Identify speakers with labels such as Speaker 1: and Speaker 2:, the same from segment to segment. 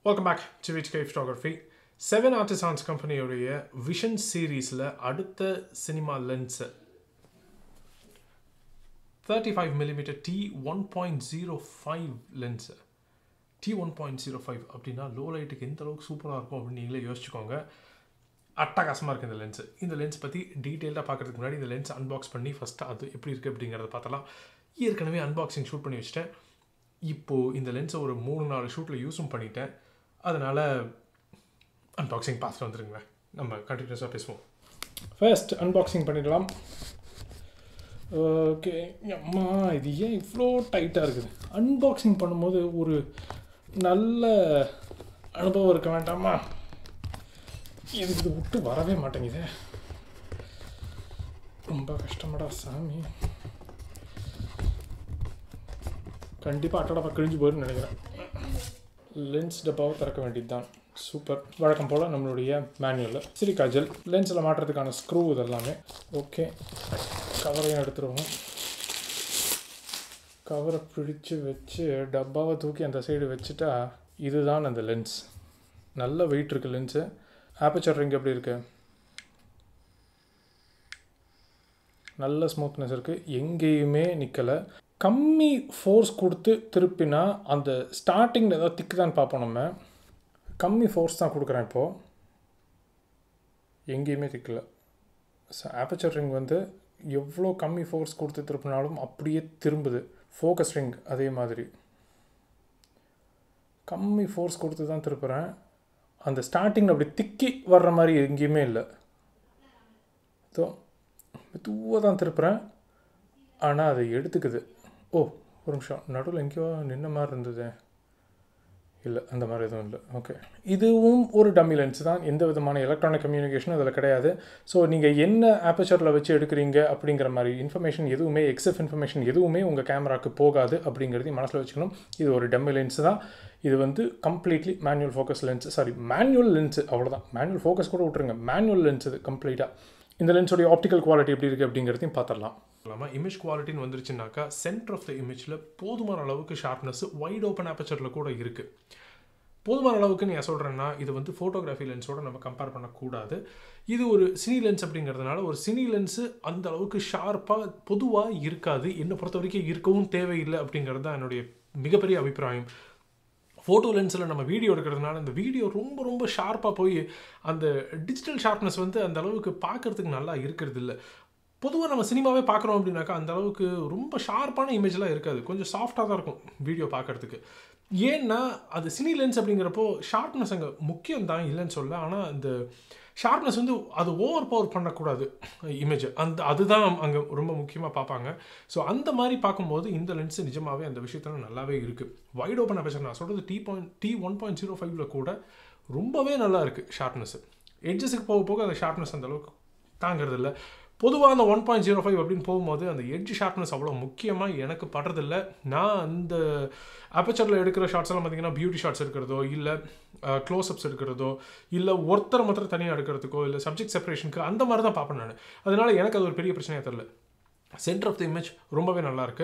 Speaker 1: Welcome back to V2K Photography. 7Artisans company Vision series அடுத்த cinema lens 35mm T1.05 lens. T1.05 அப்படினா low light க்கு எந்த அளவுக்கு சூப்பரா இருக்கும் அப்படி நீங்களே யோசிச்சுக்கோங்க. அட்டகாசமா இருக்கு இந்த லென்ஸ். இந்த லென்ஸ் பத்தி டீடைலா பார்க்கிறதுக்கு முன்னாடி இந்த லென்ஸ் அன்பாக்ஸ் பண்ணி ஃபர்ஸ்ட் அது எப்படி இருக்கு அப்படிங்கறத பார்த்தலாம். ஏற்கனவே அன்பாக்சிங் ஷூட் பண்ணி வச்சிட்டேன். இப்போ இந்த லென்ஸை ஒரு 3-4 ஷூட்ல யூஸும் பண்ணிட்டேன். அதனால அன்பாக்சிங் பார்த்துட்டு வந்துருங்க. நம்ம கண்டினியூஸா பேசுவோம். ஃபர்ஸ்ட் அன்பாக்சிங் பண்ணிடலாம். ஓகே, அம்மா இது ஏன் இவ்வளோ டைட்டாக இருக்குது? அன்பாக்சிங் பண்ணும்போது ஒரு நல்ல அனுபவம் இருக்க வேண்டாமா? எனக்கு இது விட்டு வரவே மாட்டேங்குது. ரொம்ப கஷ்டமாடா சாமி. கண்டிப்பாக அட்டடப்பா கிழிஞ்சு போயிடுன்னு நினைக்கிறேன். லென்ஸ் டப்பாவை திறக்க வேண்டியது தான். சூப்பர். வழக்கம் போல் நம்மளுடைய மேனுவலில் சிலிக்கா ஜெல் லென்ஸில் மாட்டுறதுக்கான ஸ்க்ரூ இதெல்லாமே. ஓகே, கவரையும் எடுத்துருவோம். கவரை பிடிச்சி வச்சு டப்பாவை தூக்கி அந்த சைடு வச்சுட்டா இதுதான் அந்த லென்ஸ். நல்ல வெயிட் இருக்குது லென்ஸு. ஆப்பர்ச்சர் ரிங் எப்படி இருக்குது? நல்ல ஸ்மூத்னஸ் இருக்குது, எங்கேயுமே நிற்கலை. கம்மி ஃபோர்ஸ் கொடுத்து திருப்பினா அந்த ஸ்டார்டிங்கில் ஏதாவது திக்குதான்னு பார்ப்போம். நம்ம கம்மி ஃபோர்ஸ் தான் கொடுக்குறேன் இப்போது, எங்கேயுமே திக்கலை. ஆப்பர்ச்சர் ரிங் வந்து எவ்வளோ கம்மி ஃபோர்ஸ் கொடுத்து திருப்பினாலும் அப்படியே திரும்புது. ஃபோக்கஸ் ரிங் அதே மாதிரி கம்மி ஃபோர்ஸ் கொடுத்து தான் திருப்புறேன். அந்த ஸ்டார்டிங்கில் அப்படி திக்கி வர்ற மாதிரி எங்கேயுமே இல்லை. ஸோ மெதுவாக தான் திருப்புறேன், ஆனால் அதை எடுத்துக்குது. ஓ, ஒரு நிமிஷம், நடுவில் எங்கேயோ நின்ன மாதிரி இருந்தது. இல்லை, அந்த மாதிரி எதுவும் இல்லை. ஓகே, இதுவும் ஒரு டம்மி லென்ஸ் தான். எந்த விதமான எலக்ட்ரானிக் கம்யூனிகேஷனும் அதில் கிடையாது. ஸோ நீங்கள் என்ன ஆப்பர்ச்சரில் வச்சு எடுக்கிறீங்க அப்படிங்கிற மாதிரி இன்ஃபர்மேஷன் எதுவுமே, எக்ஸெஃப் இன்ஃபர்மேஷன் எதுவுமே உங்கள் கேமராவுக்கு போகாது அப்படிங்கிறதையும் மனசில் வச்சுக்கணும். இது ஒரு டம்மி லென்ஸ் தான். இது வந்து completely manual focus lens. Sorry, manual lens, அவ்வளோதான். மேனுவல் ஃபோக்கஸ் கூட விட்டுருங்க, மேனுவல் லென்ஸ் இது கம்ப்ளீட்டாக. இந்த லென்ஸோடைய ஆப்டிக்கல் குவாலிட்டி எப்படி இருக்குது அப்படிங்கிறதையும் பார்த்துடலாம். இல்லாமல் இமேஜ் குவாலிட்டின்னு வந்துருச்சுனாக்கா சென்டர் ஆஃப் த இமேஜில் போதுமான அளவுக்கு ஷார்ப்னஸ் வைட் ஓப்பன் ஆப்பர்ச்சரில் கூட இருக்குது. போதுமான அளவுக்கு நான் சொல்கிறேன்னா, இது வந்து ஃபோட்டோகிராஃபி லென்ஸோடு நம்ம கம்பேர் பண்ணக்கூடாது. இது ஒரு சினி லென்ஸ் அப்படிங்கிறதுனால ஒரு சினி லென்ஸு அந்த அளவுக்கு ஷார்ப்பாக பொதுவாக இருக்காது. என்னை பொறுத்த வரைக்கும் இருக்கவும் தேவையில்லை அப்படிங்கிறது தான் என்னுடைய மிகப்பெரிய அபிப்பிராயம். ஃபோட்டோ லென்ஸில் நம்ம வீடியோ எடுக்கிறதுனால இந்த வீடியோ ரொம்ப ரொம்ப ஷார்ப்பாக போய் அந்த டிஜிட்டல் ஷார்ப்னஸ் வந்து அந்த அளவுக்கு பார்க்குறதுக்கு நல்லா இருக்கிறது இல்லை. பொதுவாக நம்ம சினிமாவே பார்க்குறோம் அப்படின்னாக்கா அந்த அளவுக்கு ரொம்ப ஷார்ப்பான இமேஜ்லாம் இருக்காது, கொஞ்சம் சாஃப்டாக தான் இருக்கும் வீடியோ பார்க்குறதுக்கு. ஏன்னா அது சினி லென்ஸ் அப்படிங்கிறப்போ ஷார்ப்னஸ் அங்கே முக்கியம் தான், இல்லைன்னு சொல்ல. ஆனால் அந்த ஷார்ப்னஸ் வந்து அது ஓவர் பவர் பண்ணக்கூடாது இமேஜ், அதுதான் அங்கே ரொம்ப முக்கியமாக பார்ப்பாங்க. ஸோ அந்த மாதிரி பார்க்கும்போது இந்த லென்ஸு நிஜமாகவே அந்த விஷயத்தில் நல்லாவே இருக்குது. வைட் ஓப்பன் ஆப்பர்ச்சர் நான் சொல்கிறது T1.05 கூட ரொம்பவே நல்லா இருக்குது ஷார்ப்னஸ்ஸு. எட்ஜஸுக்கு போக போக அந்த ஷார்ப்னஸ் அந்த அளவுக்கு தாங்கிறது இல்லை. பொதுவாக அந்த 1.05 அப்படின்னு போகும்போது அந்த எட்ஜ் ஷார்ப்னஸ் அவ்வளோ முக்கியமாக எனக்கு படுறதில்லை. நான் அந்த அப்பர்ச்சரில் எடுக்கிற ஷார்ட்ஸ் எல்லாம் பார்த்தீங்கன்னா பியூட்டி ஷார்ட்ஸ் எடுக்கிறதோ, இல்லை க்ளோஸ்அப்ஸ் எடுக்கிறதோ, இல்லை ஒருத்தர் மாத்திரம் தனியாக எடுக்கிறதுக்கோ, இல்லை சப்ஜெக்ட் செப்பரேஷனுக்கு அந்த மாதிரி தான் பார்ப்பேன் நான். அதனால் எனக்கு அது ஒரு பெரிய பிரச்சனையாக தெரியல. சென்டர் ஆஃப் த இமேஜ் ரொம்பவே நல்லாயிருக்கு.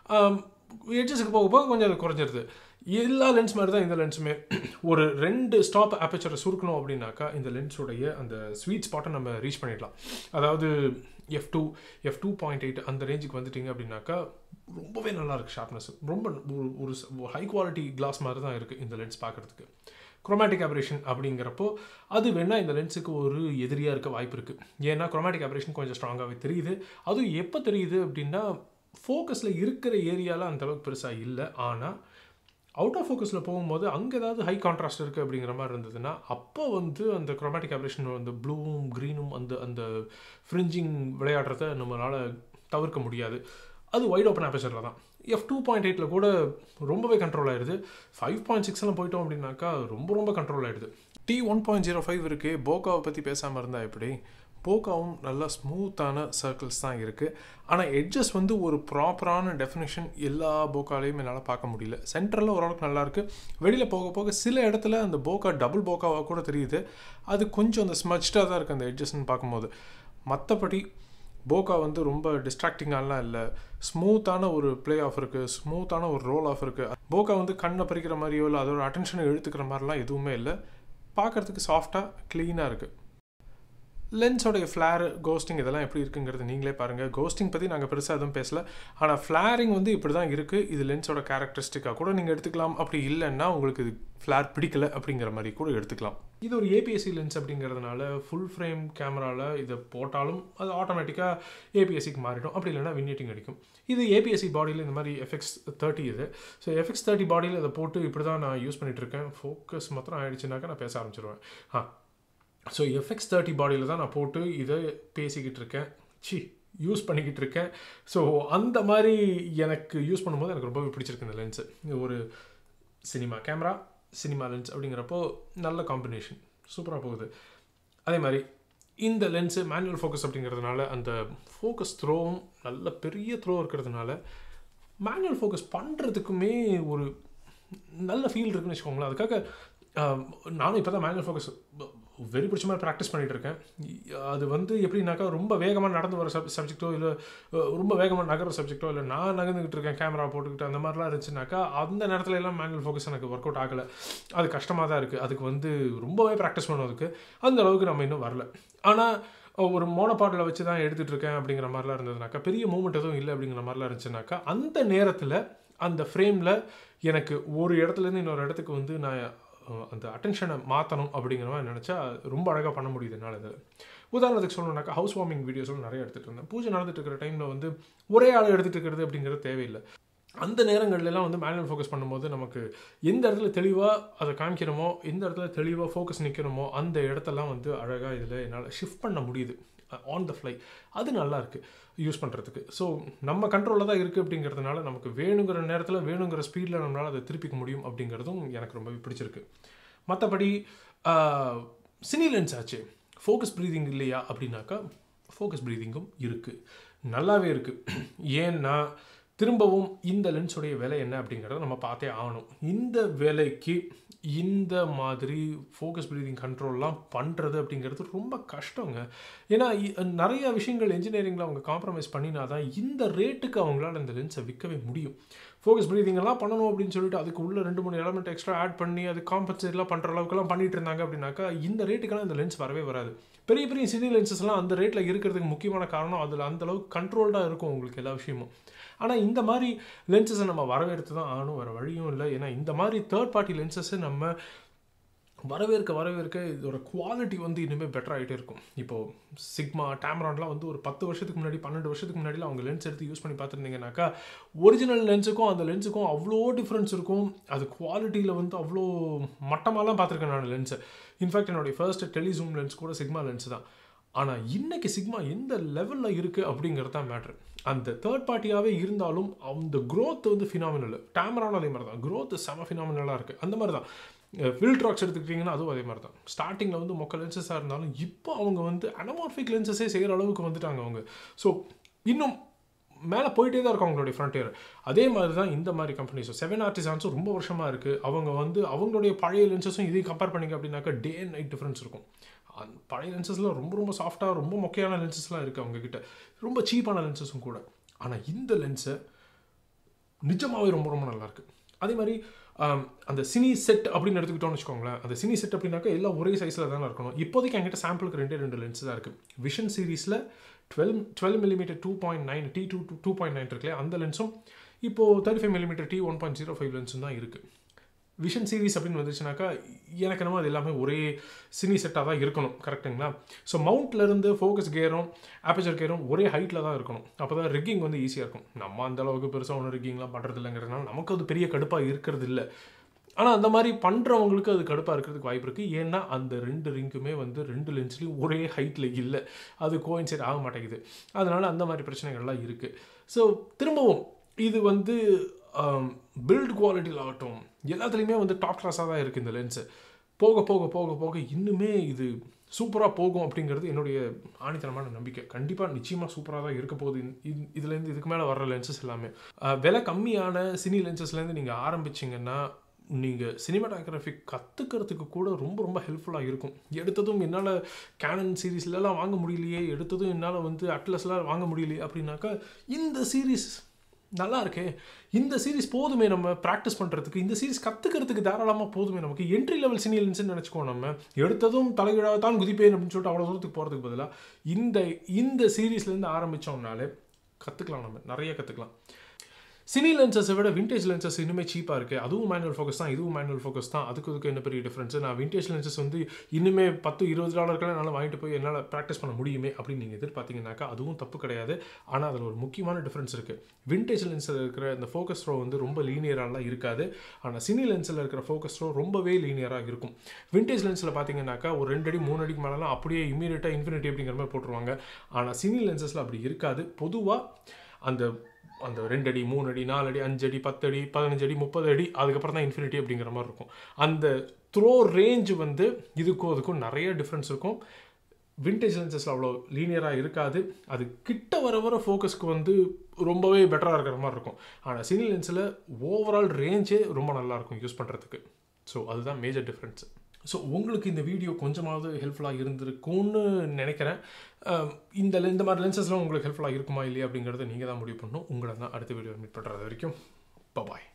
Speaker 1: எட்ஜஸுக்கு போக போக கொஞ்சம் அது குறைஞ்சிருது. எல்லா லென்ஸ் மாதிரி தான் இந்த லென்ஸுமே. ஒரு 2 ஸ்டாப் ஆப்பர்ச்சரை சுருக்கணும் அப்படின்னாக்கா இந்த லென்ஸுடைய அந்த ஸ்வீட் ஸ்பாட்டை நம்ம ரீச் பண்ணிடலாம். அதாவது F2, F2.8 அந்த ரேஞ்சுக்கு வந்துட்டிங்க அப்படின்னாக்கா ரொம்பவே நல்லாயிருக்கு ஷார்ப்னஸ். ரொம்ப ஒரு ஹை குவாலிட்டி கிளாஸ் மாதிரி தான் இருக்குது இந்த லென்ஸ் பார்க்குறதுக்கு. குரோமேட்டிக் ஆபரேஷன் அப்படிங்கிறப்போ அது வேணால் இந்த லென்ஸுக்கு ஒரு எதிரியாக இருக்க வாய்ப்பு இருக்குது. ஏன்னா குரோமேட்டிக் ஆபரேஷன் கொஞ்சம் ஸ்ட்ராங்காகவே தெரியுது. அதுவும் எப்போ தெரியுது அப்படின்னா ஃபோக்கஸில் இருக்கிற ஏரியாவில் அந்தளவுக்கு பெருசாக இல்லை. ஆனால் அவுட் ஆஃப் ஃபோக்கஸில் போகும்போது அங்கே ஏதாவது ஹை கான்ட்ராஸ்ட் இருக்குது அப்படிங்கிற மாதிரி இருந்ததுன்னா அப்போ வந்து அந்த குரோமேட்டிக் ஆபரேஷன், அந்த ப்ளூவும் க்ரீனும் அந்த ஃப்ரிஞ்சிங் விளையாடுறத நம்மளால் தவிர்க்க முடியாது. அது வைட் ஓப்பன் ஆப்பர்ச்சரில் தான். F2.8 கூட ரொம்பவே கண்ட்ரோல் ஆகிடுது. 5.6 போயிட்டோம் அப்படின்னாக்கா ரொம்ப ரொம்ப கண்ட்ரோல் ஆகிடுது. T1.05 இருக்குது. போக்காவை பற்றி பேசாமல் இருந்தால் எப்படி? போக்காவும் நல்லா ஸ்மூத்தான சர்க்கிள்ஸ் தான் இருக்குது. ஆனால் எட்ஜஸ் வந்து ஒரு ப்ராப்பரான டெஃபினேஷன் எல்லா போக்காலையும் என்னால் பார்க்க முடியல. சென்டரில் ஓரளவுக்கு நல்லாயிருக்கு. வெளியில் போக போக சில இடத்துல அந்த போக்கா டபுள் போக்காவாக கூட தெரியுது. அது கொஞ்சம் அந்த ஸ்மச்டாக தான் இருக்குது அந்த எட்ஜஸ்ன்னு பார்க்கும்போது. மற்றபடி போகா வந்து ரொம்ப டிஸ்ட்ராக்டிங்காலாம் இல்லை. ஸ்மூத்தான ஒரு ப்ளே ஆஃப் இருக்குது, ஸ்மூத்தான ஒரு ரோல் ஆஃப் இருக்குது. போக்கா வந்து கண்ணை பறிக்கிற மாதிரியோ இல்லை அதோட அட்டென்ஷனை இழுத்துக்கிற மாதிரிலாம் எதுவுமே இல்லை. பார்க்குறதுக்கு சாஃப்டாக க்ளீனாக இருக்குது. லென்ஸோடைய ஃப்ளேர், கோஸ்டிங் இதெல்லாம் எப்படி இருக்குங்கிறது நீங்களே பாருங்கள். கோஸ்டிங் பற்றி நாங்கள் பெருசாக எதுவும் பேசலை. ஆனால் ஃப்ளேரிங் வந்து இப்படி தான் இருக்குது. இது லென்ஸோட கேரக்டரிஸ்டிக்காக கூட நீங்கள் எடுத்துக்கலாம். அப்படி இல்லைன்னா உங்களுக்கு இது ஃப்ளேர் பிடிக்கல அப்படிங்கிற மாதிரி கூட எடுத்துக்கலாம். இது ஒரு APS-C லென்ஸ் அப்படிங்கிறதுனால ஃபுல் ஃப்ரேம் கேமராவில் இதை போட்டாலும் அது ஆட்டோமேட்டிக்காக APS-Cக்கு மாறிடும். அப்படி இல்லைனா வின்னிட்டிங் அடிக்கும். இது APS-C பாடியில் இந்த மாதிரி FX30 இது. ஸோ FX30 பாடியில் இதை போட்டு இப்படி தான் நான் யூஸ் பண்ணிகிட்ருக்கேன். ஃபோக்கஸ் மாத்திரம் ஆகிடுச்சுனாக்கா நான் பேச ஆரம்பிச்சிருவேன். ஸோ FX30 பாடியில் தான் நான் போட்டு இதை பேசிக்கிட்டு இருக்கேன், யூஸ் பண்ணிக்கிட்டு இருக்கேன். ஸோ அந்த மாதிரி எனக்கு யூஸ் பண்ணும்போது எனக்கு ரொம்பவே பிடிச்சிருக்கு இந்த லென்ஸு. ஒரு சினிமா கேமரா, சினிமா லென்ஸ் அப்படிங்கிறப்போ நல்ல காம்பினேஷன், சூப்பராக போகுது. அதே மாதிரி இந்த லென்ஸு மேனுவல் ஃபோக்கஸ் அப்படிங்கிறதுனால அந்த ஃபோக்கஸ் த்ரோவும் நல்ல பெரிய த்ரோ இருக்கிறதுனால மேனுவல் ஃபோக்கஸ் பண்ணுறதுக்குமே ஒரு நல்ல ஃபீல் இருக்குன்னு வச்சுக்கோங்களேன். அதுக்காக நானும் இப்போ தான் மேனுவல் ஃபோக்கஸ் வெரி பிடிச்ச மாதிரி ப்ராக்டிஸ் பண்ணிகிட்டு இருக்கேன். அது வந்து எப்படின்னாக்கா ரொம்ப வேகமாக நடந்து வர சப்ஜெக்டோ இல்லை ரொம்ப வேகமாக நகர சப்ஜெக்டோ இல்லை நான் நகர்ந்துக்கிட்டு இருக்கேன் கேமரா போட்டுக்கிட்டு அந்த மாதிரிலாம் இருந்துச்சுனாக்கா அந்த நேரத்தில் எல்லாம் மேனுவல் ஃபோக்கஸ் எனக்கு ஒர்க் அவுட் ஆகலை. அது கஷ்டமாக தான் இருக்குது. அதுக்கு வந்து ரொம்பவே ப்ராக்டிஸ் பண்ணுறதுக்கு அந்த அளவுக்கு நம்ம இன்னும் வரல. ஆனால் ஒரு மோனோபாடில் வச்சு தான் எடுத்துகிட்டு இருக்கேன் அப்படிங்கிற மாதிரிலாம் இருந்ததுனாக்கா, பெரிய மூமெண்ட் எதுவும் இல்லை அப்படிங்கிற மாதிரிலாம் இருந்துச்சுனாக்கா, அந்த நேரத்தில் அந்த ஃப்ரேமில் எனக்கு ஒரு இடத்துலேருந்து இன்னொரு இடத்துக்கு வந்து நான் அந்த அட்டென்ஷனை மாற்றணும் அப்படிங்கிற மாதிரி நினச்சா ரொம்ப அழகாக பண்ண முடியுது என்னால். இதில் உதாரணத்துக்கு சொல்லணுன்னாக்கா ஹவுஸ் வார்மிங் வீடியோஸும் நிறைய எடுத்துகிட்டு இருந்தேன். பூஜை நடந்துட்டு இருக்கிற டைமில் வந்து ஒரே ஆள் எடுத்துகிட்டு இருக்கிறது அப்படிங்கிறது தேவையில்லை. அந்த நேரங்கள்லாம் வந்து மேனுவல் ஃபோக்கஸ் பண்ணும்போது நமக்கு எந்த இடத்துல தெளிவாக அதை காமிக்கிறோமோ, எந்த இடத்துல தெளிவாக ஃபோக்கஸ் நிற்கிறோமோ அந்த இடத்தெல்லாம் வந்து அழகாக இதில் என்னால் ஷிஃப்ட் பண்ண முடியுது ஆன் த ஃப்ளை. அது நல்லாயிருக்கு யூஸ் பண்ணுறதுக்கு. ஸோ நம்ம கண்ட்ரோலில் தான் இருக்குது அப்படிங்கிறதுனால நமக்கு வேணுங்கிற நேரத்தில் வேணுங்கிற ஸ்பீடில் நம்மளால் அதை திருப்பிக்க முடியும் அப்படிங்கிறதும் எனக்கு ரொம்பவே பிடிச்சிருக்கு. மற்றபடி சினி லென்ஸ் ஆச்சு, ஃபோக்கஸ் ப்ரீதிங் இல்லையா அப்படின்னாக்கா ஃபோக்கஸ் ப்ரீதிங்கும் இருக்குது, நல்லாவே இருக்குது. ஏன்னா திரும்பவும் இந்த லென்ஸுடைய விலை என்ன அப்படிங்கிறத நம்ம பார்த்தே ஆகணும். இந்த விலைக்கு இந்த மாதிரி ஃபோக்கஸ் ப்ரீதிங் கண்ட்ரோல்லாம் பண்ணுறது அப்படிங்கிறது ரொம்ப கஷ்டங்க. ஏன்னா நிறைய விஷயங்கள் இன்ஜினியரிங்கில் அவங்க காம்ப்ரமைஸ் பண்ணினா தான் இந்த ரேட்டுக்கு அவங்களால இந்த லென்ஸை விற்கவே முடியும். ஃபோக்கஸ் ப்ரீதிங்கெல்லாம் பண்ணணும் அப்படின்னு சொல்லிட்டு அதுக்கு உள்ள 2-3 எலமெண்ட் எக்ஸ்ட்ரா ஆட் பண்ணி அது காம்பன்சேட்லாம் பண்ணுற அளவுக்குலாம் பண்ணிட்டு இருந்தாங்க அப்படின்னாக்கா இந்த ரேட்டுக்கெல்லாம் இந்த லென்ஸ் வரவே வராது. பெரிய பெரிய சினி லென்சஸ்லாம் அந்த ரேட்டில் இருக்கிறதுக்கு முக்கியமான காரணம் அதில் அந்தளவுக்கு கண்ட்ரோல்டாக இருக்கும் உங்களுக்கு எல்லா விஷயமும். ஆனால் இந்த மாதிரி லென்சஸை நம்ம வரவேற்று தான் ஆகணும், வேறு வழியும் இல்லை. ஏன்னா இந்த மாதிரி தேர்ட் பார்ட்டி லென்சஸை நம்ம வரவேற்க இதோட குவாலிட்டி வந்து இனிமேல் பெட்டர் ஆகிட்டே இருக்கும். இப்போது சிக்மா, டேமரான்லாம் வந்து ஒரு 10 வருஷத்துக்கு முன்னாடி 12 வருஷத்துக்கு முன்னாடிலாம் அவங்க லென்ஸ் எடுத்து யூஸ் பண்ணி பார்த்துருந்தீங்கன்னாக்கா ஒரிஜினல் லென்ஸுக்கும் அந்த லென்ஸுக்கும் அவ்வளோ டிஃப்ரென்ஸ் இருக்கும். அது குவாலிட்டியில் வந்து அவ்வளோ மட்டமாலாம் பார்த்துருக்கேன் நான் லென்ஸை. இன்ஃபேக்ட் என்னுடைய ஃபர்ஸ்ட் டெலிசூம் லென்ஸ் கூட சிக்மா லென்ஸ் தான். ஆனால் இன்றைக்கி சிக்மா எந்த லெவலில் இருக்குது அப்படிங்கிறது தான் மேட்ரு. அந்த தேர்ட் பார்ட்டியாகவே இருந்தாலும் அந்த க்ரோத் வந்து ஃபினாமினல். டேமரானும் அதே மாதிரி தான், க்ரோத் செம ஃபினாமினலாக இருக்குது. அந்த மாதிரி தான் ஃபில்ட்ராக்ஸ் எடுத்துக்கிட்டிங்கன்னா அதுவும் அதே மாதிரி தான். ஸ்டார்டிங்கில் வந்து மொக்க லென்சஸாக இருந்தாலும் இப்போ அவங்க வந்து அனமார்ஃபிக் லென்சஸே செய்கிற அளவுக்கு வந்துட்டாங்க அவங்க. ஸோ இன்னும் மேலே போயிட்டே தான் இருக்கும் அவங்களுடைய ஃப்ரண்டியர். அதே மாதிரி தான் இந்த மாதிரி கம்பெனிஸும் 7Artisansம் ரொம்ப வருஷமாக இருக்குது. அவங்க வந்து அவங்களுடைய பழைய லென்சஸும் இதையும் கம்பேர் பண்ணிங்க அப்படின்னாக்கா டே அண்ட் நைட் டிஃப்ரென்ஸ் இருக்கும். பழைய லென்சஸ்லாம் ரொம்ப ரொம்ப சாஃப்டாக ரொம்ப மொக்கையான லென்சஸ்லாம் இருக்குது அவங்கக்கிட்ட, ரொம்ப சீப்பான லென்சஸும் கூட. ஆனால் இந்த லென்ஸை நிஜமாகவே ரொம்ப ரொம்ப நல்லாயிருக்கு. அதே மாதிரி அந்த சினி செட் அப்படின்னு எடுத்துக்கிட்டோம்னு வச்சுக்கோங்களேன். அந்த சினி செட் அப்படின்னாக்கா எல்லாம் ஒரே சைஸில் தானே இருக்கணும். இப்போதைக்கு என்கிட்ட சாம்பிளுக்கு 2 லென்ஸ் தான் இருக்குது. விஷன் சீரீஸில் 12mm 2.9 T2.9 இருக்குல்லையா, அந்த லென்ஸும் இப்போது 35mm T1.05 லென்ஸும் தான் இருக்குது. விஷன் சீரீஸ் அப்படின்னு வந்துச்சுனாக்கா எனக்கு என்னமோ அது எல்லாமே ஒரே சினி செட்டாக தான் இருக்கணும், கரெக்டுங்களா? ஸோ மவுண்ட்லேருந்து ஃபோக்கஸ் கேரும் ஆப்பேச்சர் கேரும் ஒரே ஹைட்டில் தான் இருக்கணும். அப்போ தான் ரிக்கிங் வந்து ஈஸியாக இருக்கும். நம்ம அந்தளவுக்கு பெருசாக ஒன்றும் ரிக்கிங்லாம் பண்ணுறது இல்லைங்கிறதுனால நமக்கு அது பெரிய கடுப்பாக இருக்கிறது இல்லை. ஆனால் அந்த மாதிரி பண்ணுறவங்களுக்கு அது கடுப்பாக இருக்கிறதுக்கு வாய்ப்பு இருக்குது. ஏன்னா அந்த 2 ரிங்குமே வந்து 2 லென்ஸ்லையும் ஒரே ஹைட்டில் இல்லை, அது கோயின்சைட் ஆக மாட்டேங்குது. அதனால் அந்த மாதிரி பிரச்சனைகள்லாம் இருக்குது. ஸோ திரும்பவும் இது வந்து பில்ட் குவாலிட்டியில் ஆகட்டும் எல்லாத்துலேயுமே வந்து டாப் கிளாஸாக தான் இருக்குது இந்த லென்ஸு. போக போக போக போக இன்னுமே இது சூப்பராக போகும் அப்படிங்கிறது என்னுடைய ஆணித்தனமான நம்பிக்கை. கண்டிப்பாக நிச்சயமாக சூப்பராக தான் இருக்க போகுது. இதுலேருந்து இதுக்கு மேலே வர்ற லென்சஸ் எல்லாமே விலை கம்மியான சினி லென்சஸ்லேருந்து நீங்கள் ஆரம்பிச்சிங்கன்னா நீங்கள் சினிமாட்டோகிராஃபி கற்றுக்கிறதுக்கு கூட ரொம்ப ரொம்ப ஹெல்ப்ஃபுல்லாக இருக்கும். எடுத்ததும் என்னால் கேனன் சீரீஸ்லாம் வாங்க முடியலையே, எடுத்ததும் என்னால் வந்து அட்லஸ்லாம் வாங்க முடியலையே அப்படின்னாக்கா இந்த சீரீஸ்
Speaker 2: நல்லா இருக்கே, இந்த சீரிஸ் போதுமே நம்ம ப்ராக்டிஸ் பண்ணுறதுக்கு, இந்த சீரிஸ் கற்றுக்கிறதுக்கு தாராளமாக போதுமே, நமக்கு என்ட்ரி லெவல் சினி லென்ஸ்ன்னு நினச்சிக்கோ. நம்ம எடுத்ததும் தலைகீழாக தான் குதிப்பேன் அப்படின்னு சொல்லிட்டு அவ்வளோ தூரத்துக்கு போகிறதுக்கு பதிலாக இந்த சீரீஸ்லேருந்து ஆரம்பித்தோம்னாலே கற்றுக்கலாம், நம்ம நிறைய கற்றுக்கலாம். சினி லென்சஸை விட விண்டேஜ் லென்சஸ் இன்னுமே சீப்பாக இருக்குது. அதுவும் மேனுவல் ஃபோக்கஸ் தான், இதுவும் மேனுவல் ஃபோக்கஸ் தான். அதுக்கு என்ன பெரிய டிஃப்ரென்ஸு? நான் விண்டேஜ் லென்சஸ் வந்து இன்னுமே $10-20 என்னால் வாங்கிட்டு போய் என்னால் ப்ராக்டிஸ் பண்ண முடியுமே அப்படின்னு நீங்கள் எதிர்பார்த்தீங்கன்னாக்கா அதுவும் தப்பு கிடையாது. ஆனால் அதில் ஒரு முக்கியமான டிஃப்ரென்ஸ் இருக்குது. விண்டேஜ் லென்ஸில் இருக்கிற இந்த ஃபோக்கஸ் த்ரோ வந்து ரொம்ப லீனியராலாம் இருக்காது. ஆனால் சினி லென்ஸில் இருக்கிற ஃபோக்கஸ் த்ரோ ரொம்பவே லீனியராக இருக்கும். விண்டேஜ் லென்ஸில் பார்த்தீங்கன்னாக்கா ஒரு 2 அடி 3 அடிக்கு மேலாம் அப்படியே இம்மீடியட்டாக இன்ஃபினிட்டி அப்படிங்கிற மாதிரி போட்டுருவாங்க. ஆனால் சினி லென்சஸில் அப்படி இருக்காது. பொதுவாக அந்த 2 அடி 3 அடி 4 அடி 5 அடி 10 அடி 15 அடி 30 அடி அதுக்கப்புறம் தான் இன்ஃபினிட்டி அப்படிங்கிற மாதிரி இருக்கும். அந்த த்ரோ ரேஞ்ச் வந்து இதுக்கும் அதுக்கும் நிறைய டிஃப்ரென்ஸ் இருக்கும். விண்டேஜ் லென்சஸில் அவ்வளோ லீனியராக இருக்காது. அது கிட்ட வர ஃபோக்கஸ்க்கு வந்து ரொம்பவே பெட்டராக இருக்கிற மாதிரி இருக்கும். ஆனால் சினி லென்ஸில் ஓவரால் ரேஞ்சே ரொம்ப நல்லாயிருக்கும் யூஸ் பண்ணுறதுக்கு. ஸோ அதுதான் மேஜர் டிஃப்ரென்ஸு. ஸோ உங்களுக்கு இந்த வீடியோ கொஞ்சமாவது ஹெல்ப்ஃபுல்லாக இருந்திருக்கும்னு நினைக்கிறேன். இந்த மாதிரி லென்சஸ்லாம் உங்களுக்கு ஹெல்ப்ஃபுல்லாக இருக்குமா இல்லையா அப்படிங்கிறத நீங்கள் தான் முடிவு பண்ணணும். உங்களை தான் அடுத்த வீடியோ மீட் பண்ணுறது வரைக்கும் பாய்.